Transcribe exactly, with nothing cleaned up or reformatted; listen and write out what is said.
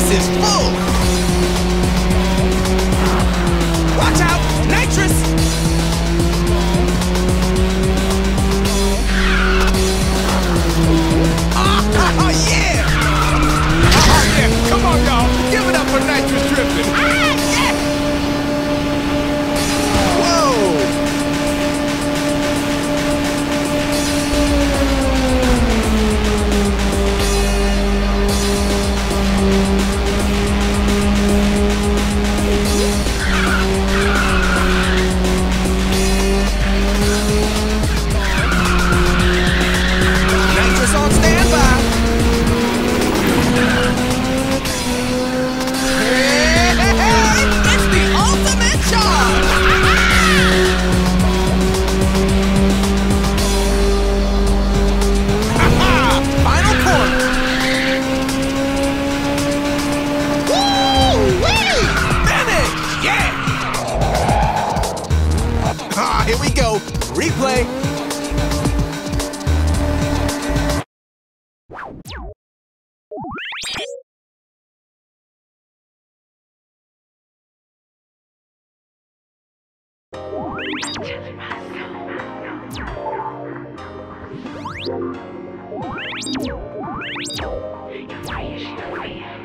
gas is full! Watch out! Nitrous! Oh, yeah! Oh, yeah! Come on, y'all! Give it up for nitrous dripping! Ah, yeah! Whoa! Nitrous on standby! Hey, hey, hey! It's the ultimate charge! Final corner! Woo-wee! Finish! Yeah! Ah, here we go. Replay. Why is she afraid?